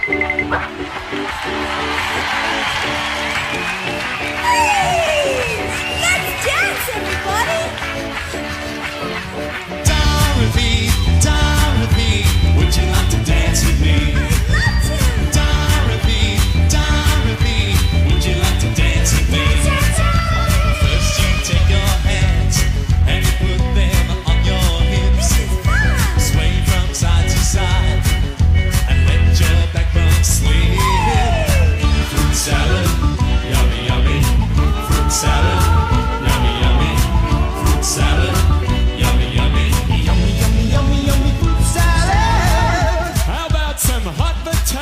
Let's dance, everybody! Dorothy, Dorothy, would you like to dance with me? I'd love to! Dorothy, Dorothy, would you like to dance with me? First you take your hands and you put them on your hips. This is fun! Sway from side to side and let your backbone slip. Fruit salad, yummy, yummy. Fruit salad, yummy, yummy. Fruit salad, yummy, yummy. Yummy, yummy, yummy, yummy fruit salad. How about some hot potatoes?